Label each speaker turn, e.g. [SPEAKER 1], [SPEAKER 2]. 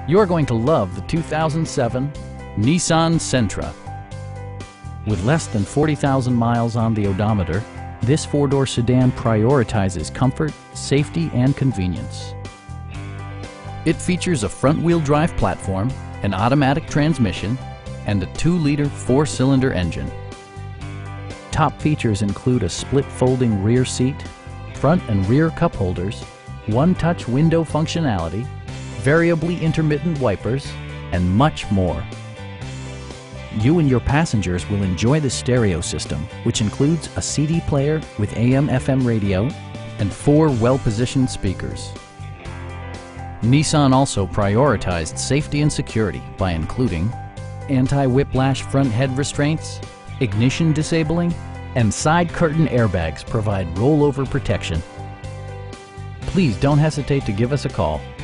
[SPEAKER 1] You're going to love the 2007 Nissan Sentra. With less than 40,000 miles on the odometer, this four-door sedan prioritizes comfort, safety, and convenience. It features a front-wheel drive platform, an automatic transmission, and a 2-liter 4-cylinder engine. Top features include a split folding rear seat, front and rear cup holders, one-touch window functionality, variably intermittent wipers, and much more. You and your passengers will enjoy the stereo system, which includes a CD player with AM/FM radio and 4 well-positioned speakers. Nissan also prioritized safety and security by including anti-whiplash front head restraints, ignition disabling, and side curtain airbags provide rollover protection. Please don't hesitate to give us a call.